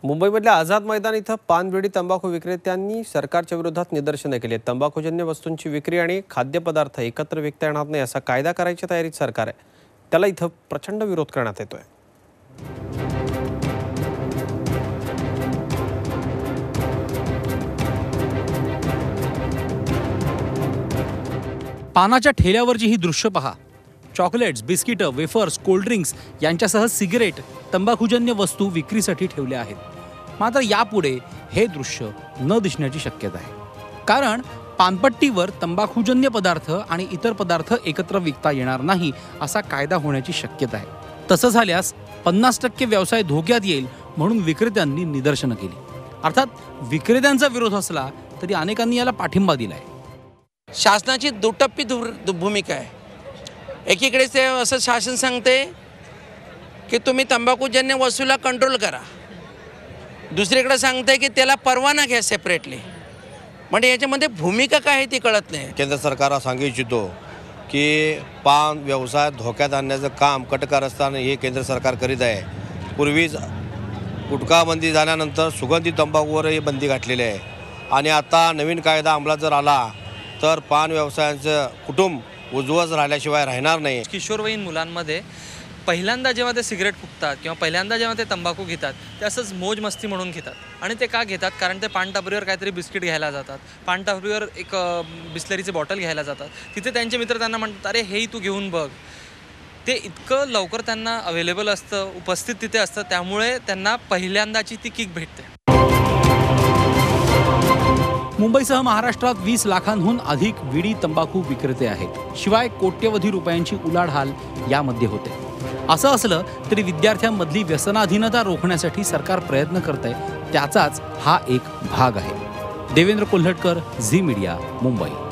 मुंबईमधल्या आझाद मैदान इथं पानबिडी तंबाखू विक्रेत्यांनी सरकारच्या विरोधात निदर्शनं केली आहेत। तंबाखूजन्य वस्तूंची विक्री आणि खाद्यपदार्थ एकत्र विकता येणार नाही असा कायदा करायची तयारीत सरकार आहे। त्याला इथं प्रचंड विरोध करण्यात येतोय। पानाच्या ठेल्यावरची ही दृश्य पहा। चॉकलेट्स, बिस्किटं, वेफर्स, कोल्ड्रिंक्स यांच्यासह सिगरेट, तंबाखूजन्य वस्तू विक्रीसाठी ठेवल्या आहेत। मात्र यापुढे हे दृश्य न दिसण्याची शक्यता आहे, कारण पानपट्टीवर तंबाखूजन्य पदार्थ आणि इतर पदार्थ एकत्र विकता येणार नाही असा कायदा होण्याची शक्यता आहे। तसं झाल्यास 50% व्यवसाय धोक्यात येईल म्हणून विक्रेत्यांनी निदर्शनं केली। अर्थात विक्रेत्यांचा विरोध असला तरी अनेकांनी याला पाठिंबा दिलाय। शासनाची दुटप्पी भूमिका आहे। एकीकडे ते असं शासन सांगते की तुम्ही तंबाखूजन्य वस्तूला कंट्रोल करा, दुसरीकडे सांगते की त्याला परवाना घ्या सेपरेटली। म्हणजे याच्यामध्ये भूमिका काय आहे ती कळत नाही। केंद्र सरकारला सांगू इच्छितो की पान व्यवसाय धोक्यात आणण्याचं काम कटकारस्थान हे केंद्र सरकार करीत आहे। पूर्वीच गुटखा बंदी झाल्यानंतर सुगंधी तंबाखूवरही बंदी घातलेली आहे आणि आता नवीन कायदा अंमलात जर आला तर पान व्यवसायांचं कुटुंब उज्ज्वल राहिल्याशिवाय राहणार नाही। किशोरवयीन मुलांमध्ये पहिल्यांदा जेव्हा ते सिगरेट फुकतात किंवा पहिल्यांदा जेव्हा ते तंबाखू घेतात ते असंच मोज मस्ती म्हणून घेतात। आणि ते का घेतात? कारण ते पानटपरीवर काहीतरी बिस्किट घ्यायला जातात, पानटपरीवर एक बिस्लरीची बॉटल घ्यायला जातात। तिथे त्यांचे मित्र त्यांना म्हणतात, अरे हेही तू घेऊन बघ। ते इतकं लवकर त्यांना अवेलेबल असतं, उपस्थित तिथे असतं, त्यामुळे त्यांना पहिल्यांदाची ती किक भेटते। मुंबईसह महाराष्ट्रात 20 लाखांहून अधिक विडी तंबाखू विक्रेते आहेत। शिवाय कोट्यवधी रुपयांची उलाढाल यामध्ये होते। असं असलं तरी विद्यार्थ्यांमधली व्यसनाधीनता रोखण्यासाठी सरकार प्रयत्न करतंय, त्याचाच हा एक भाग आहे। Devendra Kolhatkar, Zee media, Mumbai.